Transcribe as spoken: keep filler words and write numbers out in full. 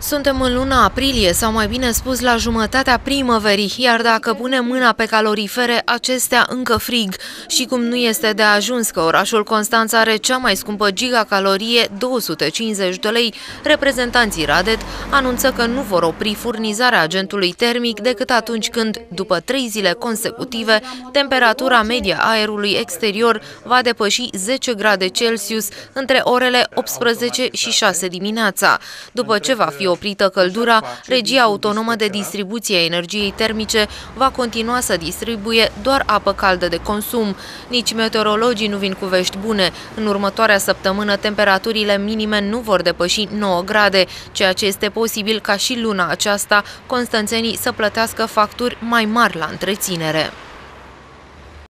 Suntem în luna aprilie, sau mai bine spus la jumătatea primăverii, iar dacă punem mâna pe calorifere, acestea încă frig. Și cum nu este de ajuns că orașul Constanța are cea mai scumpă gigacalorie, două sute cincizeci de lei, reprezentanții RADET anunță că nu vor opri furnizarea agentului termic decât atunci când, după trei zile consecutive, temperatura media aerului exterior va depăși zece grade Celsius între orele optsprezece și șase dimineața. După ce va fi oprită căldura, Regia Autonomă de Distribuție a Energiei Termice va continua să distribuie doar apă caldă de consum. Nici meteorologii nu vin cu vești bune. În următoarea săptămână, temperaturile minime nu vor depăși nouă grade, ceea ce este posibil ca și luna aceasta constanțenii să plătească facturi mai mari la întreținere.